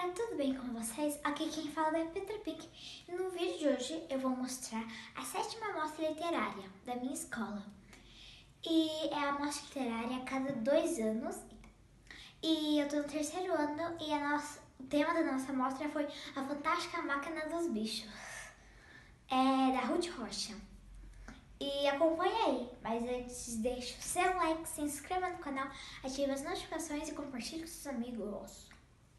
tudo bem com vocês? Aqui quem fala é a Petra Pique e no vídeo de hoje eu vou mostrar a 7ª Mostra Literária da minha escola. E é a mostra literária a cada 2 anos e eu tô no 3º ano e o tema da nossa mostra foi A Fantástica Máquina dos Bichos, da Ruth Rocha. E acompanha aí, mas antes deixa o seu like, se inscreva no canal, ative as notificações e compartilhe com seus amigos.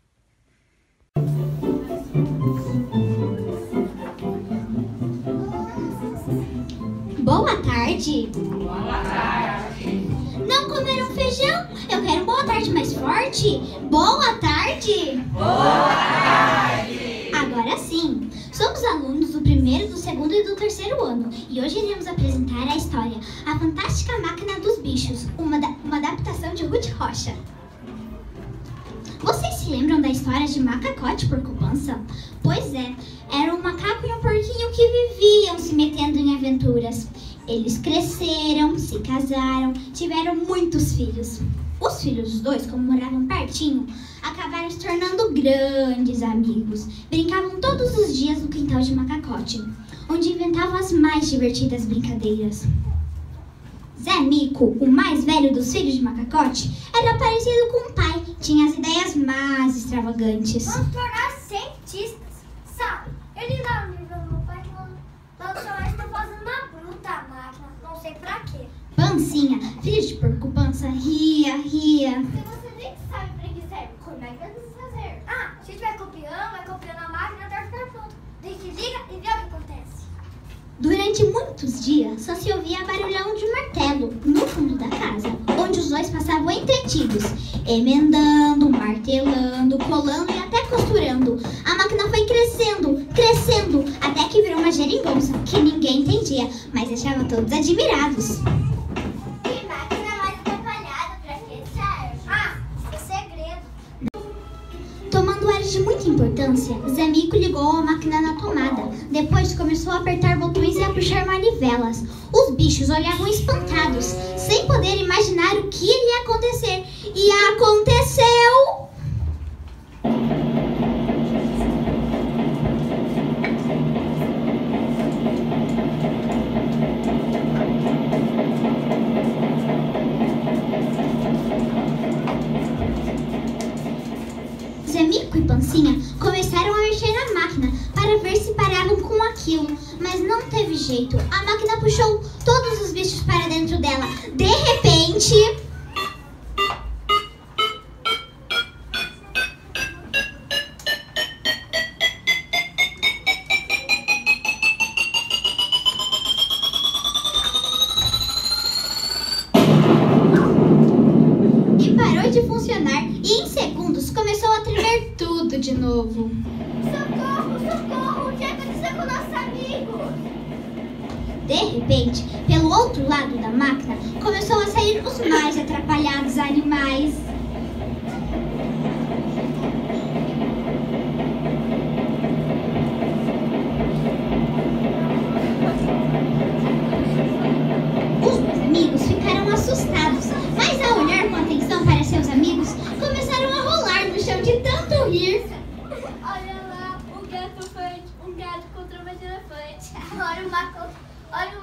Boa tarde. Boa tarde. Não comeram feijão? Eu quero boa tarde mais forte. Boa tarde. Boa tarde. Agora sim. Somos alunos do 1º, do 2º e do 3º ano e hoje iremos apresentar a história A Fantástica Máquina dos Bichos, uma adaptação de Ruth Rocha. Vocês se lembram da história de Macacote e Porco-Pança? Pois é, era um macaco e um porquinho que viviam se metendo em aventuras. Eles cresceram, se casaram, tiveram muitos filhos. Os filhos dos dois, como moravam pertinho, acabaram se tornando grandes amigos. Brincavam todos os dias no quintal de Macacote, onde inventavam as mais divertidas brincadeiras. Zé Mico, o mais velho dos filhos de Macacote, era parecido com o pai, tinha as ideias mais extravagantes. Vamos tornar cientistas, sabe? Ele dá um livro ao meu pai que nós estamos fazendo uma bruta máquina, não sei pra quê. Pancinha, filho de Porco-Pança, ria. Se você nem sabe pra que serve, como é que vai fazer? Ah, a gente vai copiando a máquina até ficar pronto. A gente liga e vê o que acontece. Durante muitos dias, só se ouvia barulhão de martelo no fundo da casa, onde os dois passavam entretidos, emendando, martelando, colando e até costurando. A máquina foi crescendo, até que virou uma geringonça, que ninguém entendia, mas deixava todos admirados. Que máquina mais atrapalhada, pra que serve? Ah, é segredo. Tomando ar de muita importância, Zé Mico ligou a máquina na tomada. Depois começou a apertar botões e a puxar manivelas. Os bichos olhavam espantados, sem poder imaginar o que iria acontecer. E aconteceu! Zé Mico e Pancinha começaram a mexer na máquina para ver se paravam com aquilo, mas não teve jeito. A máquina puxou todos os bichos para dentro dela. De repente... e parou de funcionar e em segundos começou a tremer tudo de novo. Socorro, o que aconteceu com o nosso amigo? De repente, pelo outro lado da máquina, começou a sair os mais atrapalhados animais. Os meus amigos ficaram assustados, mas ao olhar com atenção para seus amigos, começaram a rolar no chão de tanto rir. Olha lá, um gato contra um elefante. Olha o macaco. Olha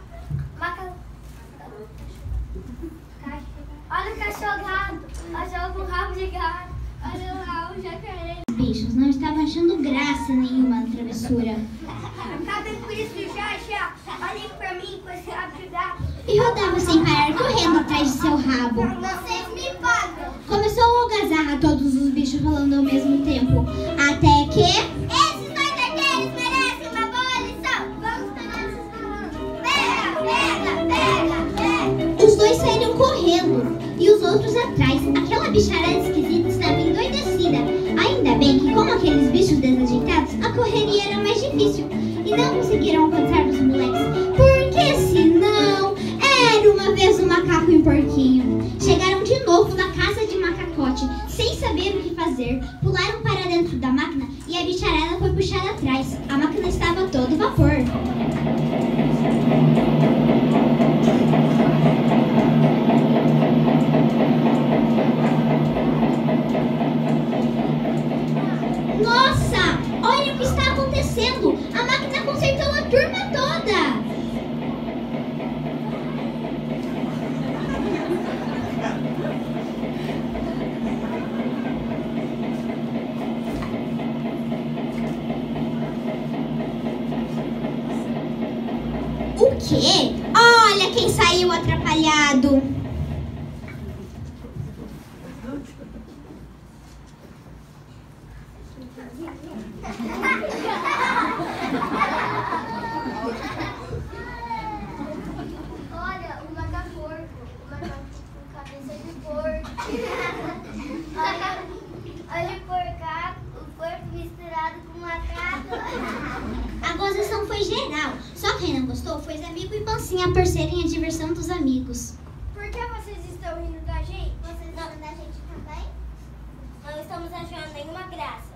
o cachorrado. Olha o rabo de gato. Olha lá o jacaré. Os bichos não estavam achando graça nenhuma na travessura Acabem com isso já. Olhem pra mim com esse rabo de gato. e rodavam sem parar correndo atrás de seu rabo. Vocês me pagam. Começou a algazarra todos os bichos falando ao mesmo tempo, até que... Esses dois arqueiros merecem uma boa lição. Vamos pegar esses caras. Pega. Os dois saíram correndo e os outros atrás. Aquela bicharada esquisita estava endoidecida. Ainda bem que, como aqueles bichos desajeitados, a correria era mais difícil e não conseguiram alcançar os moleques, porque senão era uma vez um macaco e um porquinho. Chegaram de novo na casa de Macacote, sem saber o que fazer. Pularam para dentro da máquina e a bicharada foi puxada atrás. A máquina estava a todo vapor. turma toda. O quê? Olha quem saiu atrapalhado. Olha, o macaco-porco. O macaco com cabeça de porco. Olha o porco misturado com macaco. A gozação foi geral. Só quem não gostou foi os amigos e Pancinha por serem a diversão dos amigos. Por que vocês estão rindo da gente? Vocês estão rindo da gente também? Não estamos achando nenhuma graça.